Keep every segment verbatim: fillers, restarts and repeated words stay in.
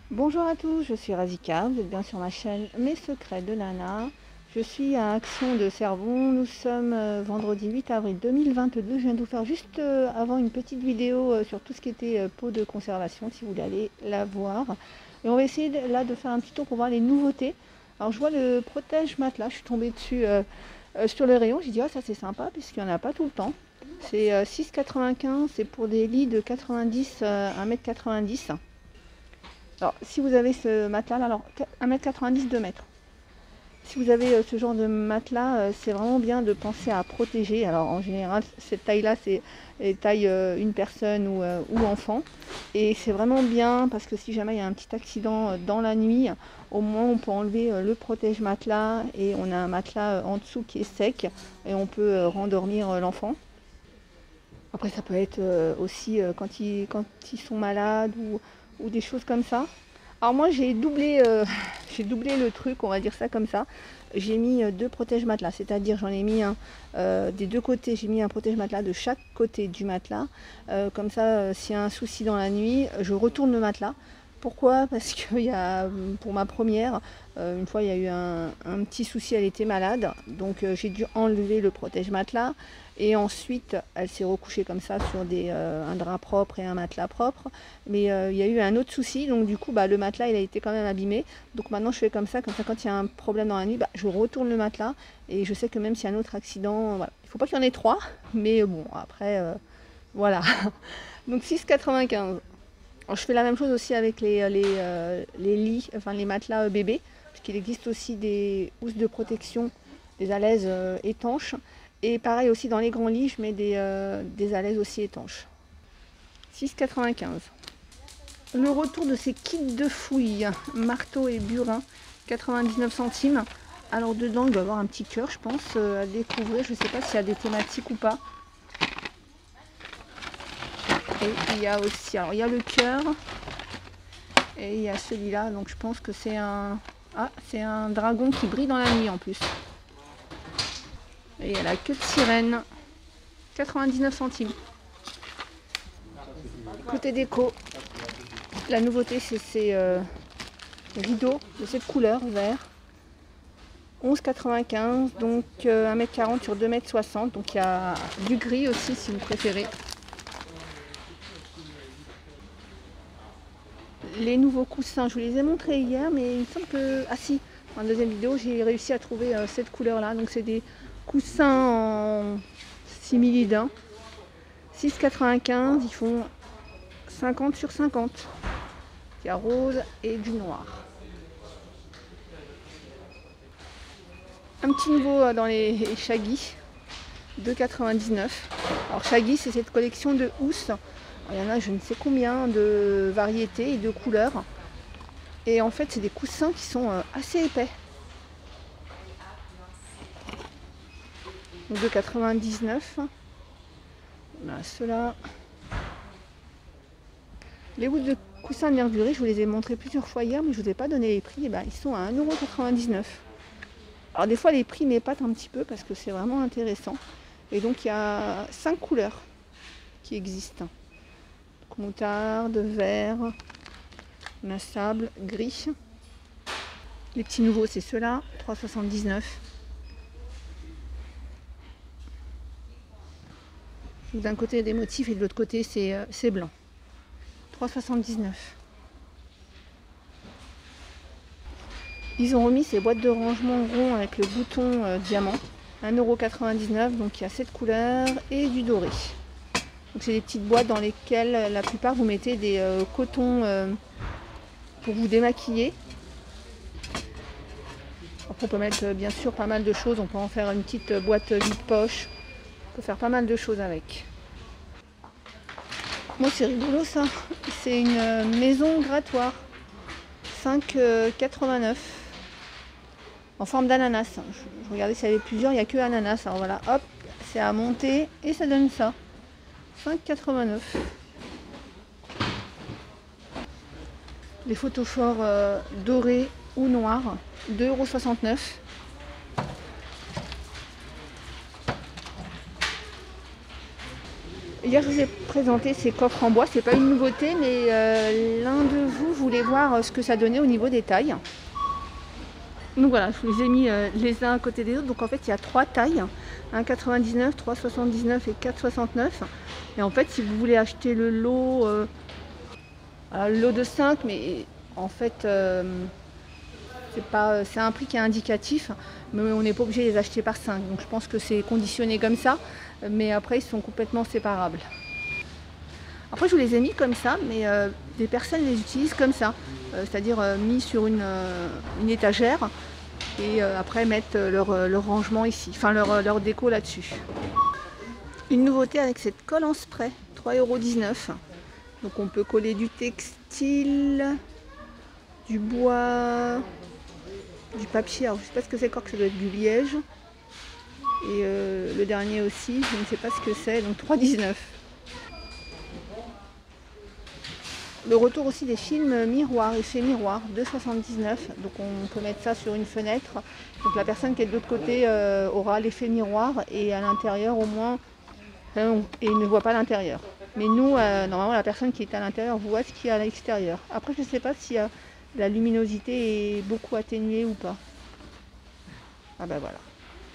Bonjour à tous, je suis Razika, vous êtes bien sur ma chaîne Mes Secrets de Nana. Je suis à Action de Servon, nous sommes euh, vendredi huit avril deux mille vingt-deux. Je viens de vous faire juste euh, avant une petite vidéo euh, sur tout ce qui était euh, pot de conservation, si vous voulez aller la voir. Et on va essayer de, là de faire un petit tour pour voir les nouveautés. Alors je vois le protège matelas, je suis tombée dessus euh, euh, sur le rayon, j'ai dit ah ça c'est sympa puisqu'il n'y en a pas tout le temps. C'est euh, six quatre-vingt-quinze, c'est pour des lits de quatre-vingt-dix à un mètre quatre-vingt-dix. Alors, si vous avez ce matelas, alors un mètre quatre-vingt-dix, deux mètres. Si vous avez ce genre de matelas, c'est vraiment bien de penser à protéger. Alors, en général, cette taille-là, c'est taille une personne ou, ou enfant. Et c'est vraiment bien parce que si jamais il y a un petit accident dans la nuit, au moins on peut enlever le protège-matelas et on a un matelas en dessous qui est sec et on peut rendormir l'enfant. Après, ça peut être aussi quand ils, quand ils sont malades ou ou des choses comme ça. Alors moi j'ai doublé euh, j'ai doublé le truc, on va dire ça comme ça. J'ai mis deux protège matelas, c'est-à-dire j'en ai mis un euh, des deux côtés, j'ai mis un protège matelas de chaque côté du matelas. Euh, comme ça, euh, s'il y a un souci dans la nuit, je retourne le matelas. Pourquoi? Parce que y a, pour ma première, euh, une fois il y a eu un, un petit souci, elle était malade, donc euh, j'ai dû enlever le protège matelas. Et ensuite, elle s'est recouchée comme ça sur des, euh, un drap propre et un matelas propre. Mais euh, il y a eu un autre souci, donc du coup, bah, le matelas, il a été quand même abîmé. Donc maintenant, je fais comme ça, comme ça, quand il y a un problème dans la nuit, bah, je retourne le matelas. Et je sais que même s'il y a un autre accident, voilà. Il ne faut pas qu'il y en ait trois, mais bon, après, euh, voilà. Donc six quatre-vingt-quinze. Alors, je fais la même chose aussi avec les, les, euh, les lits, enfin les matelas bébés, puisqu'il existe aussi des housses de protection, des alaises euh, étanches. Et pareil aussi dans les grands lits, je mets des, euh, des alaises aussi étanches. six quatre-vingt-quinze. Le retour de ces kits de fouilles, marteau et burin, quatre-vingt-dix-neuf centimes. Alors dedans, il doit y avoir un petit cœur, je pense, euh, à découvrir. Je ne sais pas s'il y a des thématiques ou pas. Et il y a aussi, alors il y a le cœur. Et il y a celui-là, donc je pense que c'est un... Ah, c'est un dragon qui brille dans la nuit en plus. Et il y a la queue de sirène, quatre-vingt-dix-neuf centimes. Côté déco, la nouveauté c'est ces euh, rideaux de cette couleur vert. onze quatre-vingt-quinze, donc euh, un mètre quarante sur deux mètres soixante. Donc il y a du gris aussi si vous préférez. Les nouveaux coussins, je vous les ai montrés hier, mais il me semble que... Ah si, dans la deuxième vidéo, j'ai réussi à trouver euh, cette couleur-là. Donc c'est des coussins en simili daim. six quatre-vingt-quinze, ils font cinquante sur cinquante. Il y a rose et du noir. Un petit nouveau dans les Shaggy, deux quatre-vingt-dix-neuf. Alors Shaggy, c'est cette collection de housses. Il y en a je ne sais combien de variétés et de couleurs. Et en fait, c'est des coussins qui sont assez épais. deux quatre-vingt-dix-neuf. On a ceux-là. Les housses de coussins de Mercury, je vous les ai montrés plusieurs fois hier, mais je ne vous ai pas donné les prix. Et ben, ils sont à un euro quatre-vingt-dix-neuf. Alors des fois, les prix m'épatent un petit peu parce que c'est vraiment intéressant. Et donc, il y a cinq couleurs qui existent. Donc, moutarde, vert, on a sable, gris. Les petits nouveaux, c'est ceux-là, trois soixante-dix-neuf. D'un côté, des motifs et de l'autre côté, c'est euh, blanc. trois soixante-dix-neuf. Ils ont remis ces boîtes de rangement rond avec le bouton euh, diamant. un euro quatre-vingt-dix-neuf, donc il y a cette couleur et du doré. Donc c'est des petites boîtes dans lesquelles la plupart vous mettez des euh, cotons euh, pour vous démaquiller. Après on peut mettre euh, bien sûr pas mal de choses, on peut en faire une petite boîte vide poche. On peut faire pas mal de choses avec. Moi c'est rigolo ça, c'est une maison grattoir, cinq quatre-vingt-neuf, en forme d'ananas. Je, je regardais s'il y avait plusieurs, il n'y a que ananas. Alors voilà, hop, c'est à monter et ça donne ça, cinq quatre-vingt-neuf. Les photophores euh, dorés ou noirs, deux euros soixante-neuf. Hier, je vous ai présenté ces coffres en bois. C'est pas une nouveauté, mais euh, l'un de vous voulait voulais voir ce que ça donnait au niveau des tailles. Donc voilà, je vous les ai mis euh, les uns à côté des autres. Donc en fait, il y a trois tailles, un quatre-vingt-dix-neuf, trois soixante-dix-neuf et quatre soixante-neuf. Et en fait, si vous voulez acheter le lot, euh, alors, le lot de cinq, mais en fait, euh, c'est pas, c'est un prix qui est indicatif, mais on n'est pas obligé de les acheter par cinq. Donc je pense que c'est conditionné comme ça, mais après, ils sont complètement séparables. Après, je vous les ai mis comme ça, mais euh, des personnes les utilisent comme ça, euh, c'est-à-dire euh, mis sur une, euh, une étagère et euh, après mettent leur, leur rangement ici, enfin leur, leur déco là-dessus. Une nouveauté avec cette colle en spray, trois euros dix-neuf. Donc on peut coller du textile, du bois, du papier, alors je ne sais pas ce que c'est encore, que ça doit être du liège. Et euh, le dernier aussi, je ne sais pas ce que c'est, donc trois euros dix-neuf. Le retour aussi des films miroirs, effet miroir, deux euros soixante-dix-neuf. Donc on peut mettre ça sur une fenêtre. Donc la personne qui est de l'autre côté euh, aura l'effet miroir et à l'intérieur au moins, euh, et ne voit pas l'intérieur. Mais nous, euh, normalement la personne qui est à l'intérieur voit ce qu'il y a à l'extérieur. Après je ne sais pas si euh, la luminosité est beaucoup atténuée ou pas. Ah ben voilà.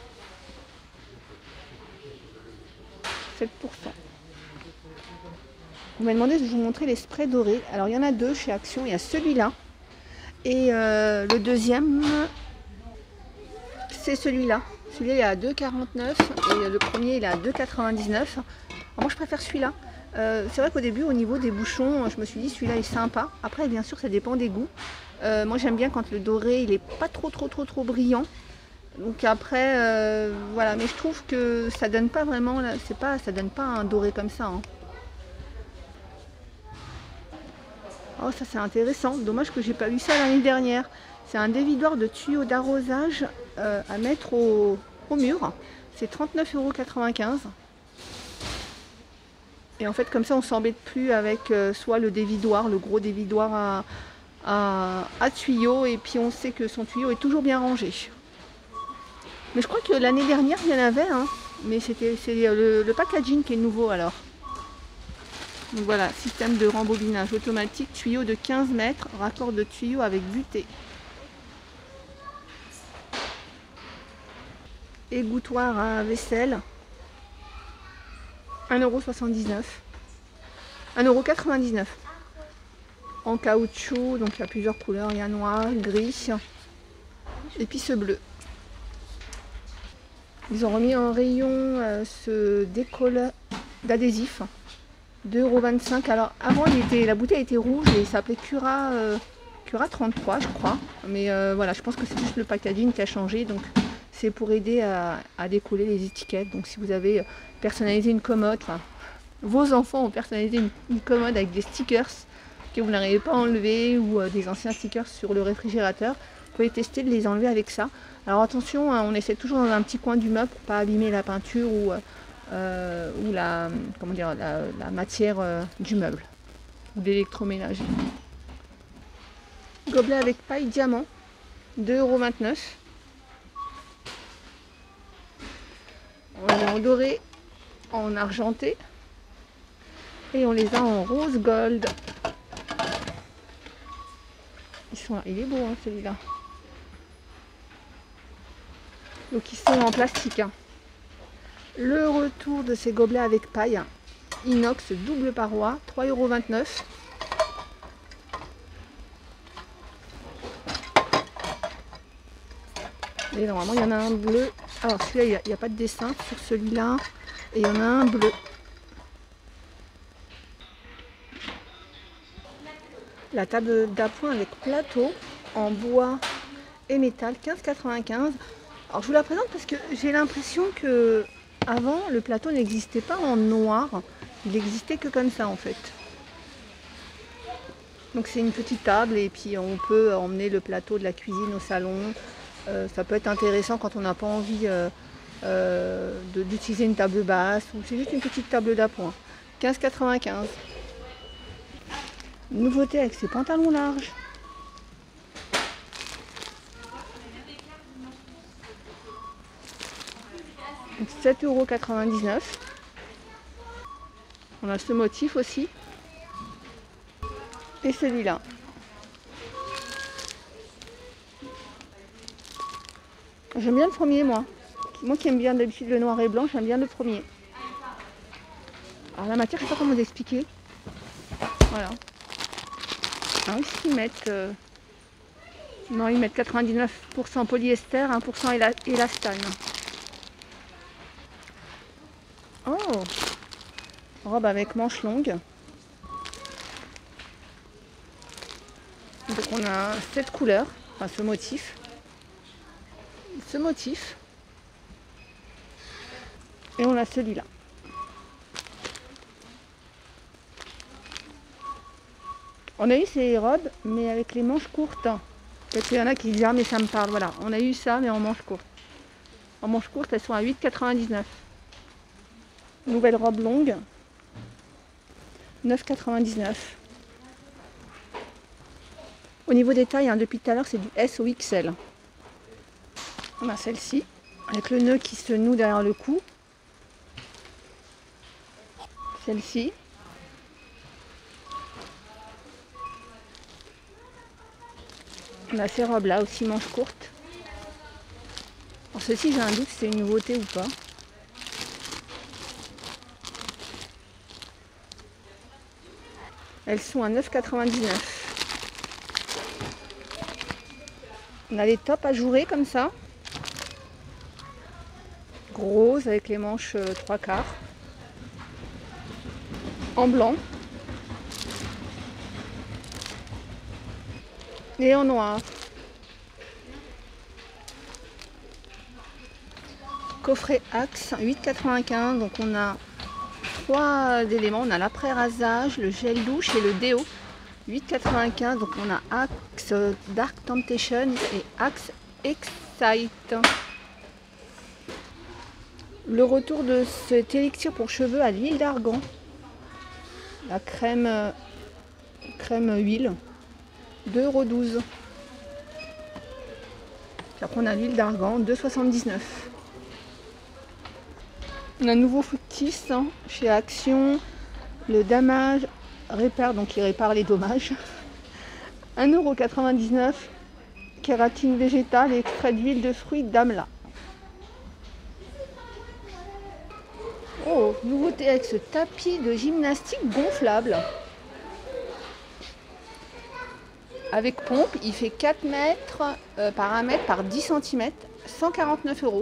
sept pour cent. Vous m'avez demandé de vous montrer les sprays dorés. Alors il y en a deux chez Action, il y a celui-là. Et euh, le deuxième, c'est celui-là. Celui-là il est à deux euros quarante-neuf et le premier il est à deux euros quatre-vingt-dix-neuf. Moi je préfère celui-là. Euh, c'est vrai qu'au début au niveau des bouchons, je me suis dit celui-là est sympa. Après bien sûr ça dépend des goûts. Euh, moi j'aime bien quand le doré il est pas trop trop trop trop brillant. Donc après euh, voilà, mais je trouve que ça donne pas vraiment, c'est pas, ça donne pas un doré comme ça. Hein. Oh ça c'est intéressant, dommage que j'ai pas eu ça l'année dernière. C'est un dévidoir de tuyaux d'arrosage euh, à mettre au, au mur. C'est trente-neuf euros quatre-vingt-quinze. Et en fait comme ça on s'embête plus avec euh, soit le dévidoir, le gros dévidoir à, à, à tuyaux, et puis on sait que son tuyau est toujours bien rangé. Mais je crois que l'année dernière il y en avait, hein, mais c'était c'est le, le packaging qui est nouveau alors. Donc voilà, système de rembobinage automatique, tuyau de quinze mètres, raccord de tuyau avec butée. Égouttoir à vaisselle, un euro soixante-dix-neuf. un euro quatre-vingt-dix-neuf. En caoutchouc, donc il y a plusieurs couleurs, il y a noir, gris, et puis ce bleu. Ils ont remis en rayon euh, ce décolle d'adhésif. deux euros vingt-cinq. Alors avant il était, la bouteille était rouge et ça s'appelait Cura, euh, Cura trente-trois je crois. Mais euh, voilà, je pense que c'est juste le packaging qui a changé. Donc c'est pour aider à, à décoller les étiquettes. Donc si vous avez personnalisé une commode, enfin vos enfants ont personnalisé une, une commode avec des stickers que vous n'arrivez pas à enlever, ou euh, des anciens stickers sur le réfrigérateur, vous pouvez tester de les enlever avec ça. Alors attention, hein, on essaie toujours dans un petit coin du meuble pour pas abîmer la peinture ou euh, Euh, ou la, comment dire, la, la matière euh, du meuble ou d'électroménager. Gobelet avec paille diamant, deux euros vingt-neuf. On les a en doré, en argenté et on les a en rose gold. Ils sont, il est beau hein, celui-là. Donc ils sont en plastique. Hein. Le retour de ces gobelets avec paille, inox double paroi, trois euros vingt-neuf. Et normalement il y en a un bleu. Alors celui-là il n'y a, a pas de dessin sur celui-là. Et il y en a un bleu. La table d'appoint avec plateau en bois et métal, quinze euros quatre-vingt-quinze. Alors je vous la présente parce que j'ai l'impression que avant, le plateau n'existait pas en noir, il n'existait que comme ça en fait. Donc c'est une petite table et puis on peut emmener le plateau de la cuisine au salon. Euh, ça peut être intéressant quand on n'a pas envie euh, euh, d'utiliser une table basse, ou c'est juste une petite table d'appoint. quinze euros quatre-vingt-quinze. Nouveauté avec ces pantalons larges. sept euros quatre-vingt-dix-neuf. On a ce motif aussi. Et celui-là. J'aime bien le premier, moi. Moi qui aime bien d'habitude le noir et blanc, j'aime bien le premier. Alors la matière, je sais pas comment vous expliquer. Voilà. Alors ici ils mettent... Euh... Non, ils mettent quatre-vingt-dix-neuf pour cent polyester, un pour cent éla élastane. Oh! Robe avec manches longues. Donc on a cette couleur, enfin ce motif. Ce motif. Et on a celui-là. On a eu ces robes, mais avec les manches courtes. Peut-être qu'il y en a qui disent, ah mais ça me parle, voilà. On a eu ça, mais en manches courtes. En manches courtes, elles sont à huit quatre-vingt-dix-neuf. Nouvelle robe longue, neuf quatre-vingt-dix-neuf. Au niveau des tailles, hein, depuis tout à l'heure, c'est du S au X L. On a celle-ci, avec le nœud qui se noue derrière le cou. Celle-ci. On a ces robes-là aussi, manches courtes. Alors ceci, j'ai un doute si c'est une nouveauté ou pas. Elles sont à neuf quatre-vingt-dix-neuf. On a les tops ajourés comme ça. Rose avec les manches euh, trois quarts. En blanc. Et en noir. Coffret Axe, huit quatre-vingt-quinze. Donc on a trois éléments. On a l'après-rasage, le gel douche et le déo. huit quatre-vingt-quinze. Donc on a Axe Dark Temptation et Axe Excite. Le retour de cet élixir pour cheveux à l'huile d'argan. La crème, crème huile. deux euros douze. Puis après on a l'huile d'argan, deux soixante-dix-neuf. On a un nouveau fructis hein, chez Action. Le damage répare, donc il répare les dommages. un euro quatre-vingt-dix-neuf. Kératine végétale et extrait d'huile de fruits d'Amla. Oh, nouveauté avec ce tapis de gymnastique gonflable. Avec pompe, il fait quatre mètres euh, par un mètre par dix centimètres, cent quarante-neuf euros.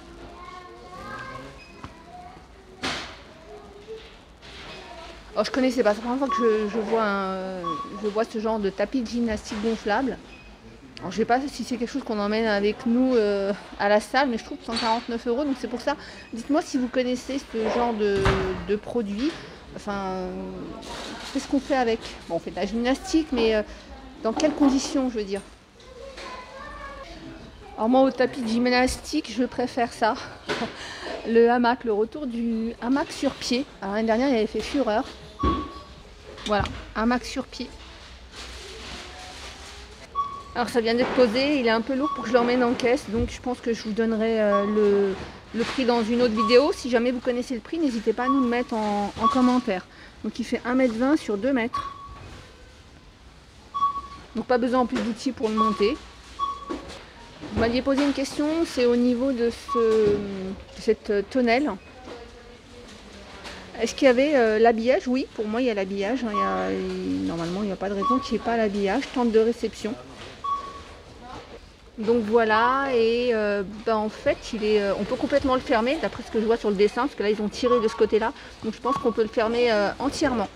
Alors je connaissais pas, c'est la première fois que je, je, vois un, je vois ce genre de tapis de gymnastique gonflable. Alors je sais pas si c'est quelque chose qu'on emmène avec nous euh, à la salle, mais je trouve cent quarante-neuf euros, donc c'est pour ça. Dites-moi si vous connaissez ce genre de, de produit. Enfin, qu'est-ce qu'on fait avec? Bon, on fait de la gymnastique, mais euh, dans quelles conditions, je veux dire? Alors moi, au tapis de gymnastique, je préfère ça. Le hamac, le retour du hamac sur pied. Alors l'année dernière, il avait fait fureur. Voilà, hamac sur pied. Alors ça vient d'être posé, il est un peu lourd pour que je l'emmène en caisse, donc je pense que je vous donnerai euh, le, le prix dans une autre vidéo. Si jamais vous connaissez le prix, n'hésitez pas à nous le mettre en, en commentaire. Donc il fait un mètre vingt sur deux mètres. Donc pas besoin en plus d'outils pour le monter. Vous m'aviez posé une question, c'est au niveau de, ce, de cette tonnelle. Est-ce qu'il y avait euh, l'habillage? Oui, pour moi il y a l'habillage. Hein, il y a, il, normalement il n'y a pas de raison qu'il n'y ait pas l'habillage. Tente de réception. Donc voilà, et euh, ben en fait, il est, euh, on peut complètement le fermer, d'après ce que je vois sur le dessin, parce que là, ils ont tiré de ce côté-là. Donc je pense qu'on peut le fermer euh, entièrement.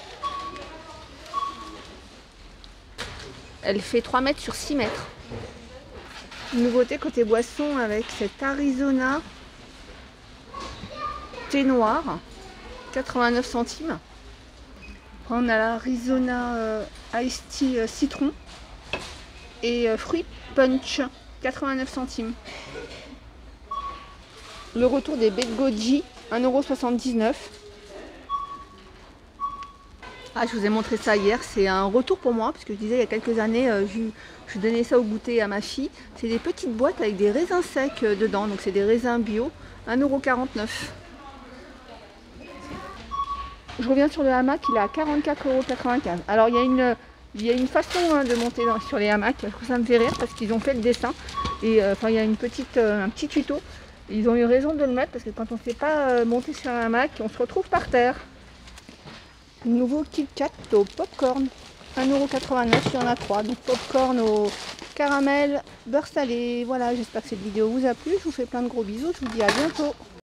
Elle fait trois mètres sur six mètres. Une nouveauté côté boisson avec cette Arizona thé noir, quatre-vingt-neuf centimes. Après, on a l'Arizona euh, Iced Tea euh, citron et euh, fruits punch, quatre-vingt-neuf centimes. Le retour des Bedgoji, un euro soixante-dix-neuf. Ah, je vous ai montré ça hier, c'est un retour pour moi, parce que je disais il y a quelques années, euh, je, je donnais ça au goûter à ma fille. C'est des petites boîtes avec des raisins secs euh, dedans, donc c'est des raisins bio, un euro quarante-neuf. Je reviens sur le hamac, il est à quarante-quatre euros quatre-vingt-quinze. Alors il y a une, il y a une façon hein, de monter dans, sur les hamacs, ça me fait rire parce qu'ils ont fait le dessin. Et euh, enfin, il y a une petite, euh, un petit tuto. Ils ont eu raison de le mettre parce que quand on ne sait pas euh, monter sur un hamac, on se retrouve par terre. Nouveau Kit Kat au popcorn. un euro quatre-vingt-neuf, il y en a trois. Donc popcorn au caramel, beurre salé. Voilà, j'espère que cette vidéo vous a plu. Je vous fais plein de gros bisous. Je vous dis à bientôt.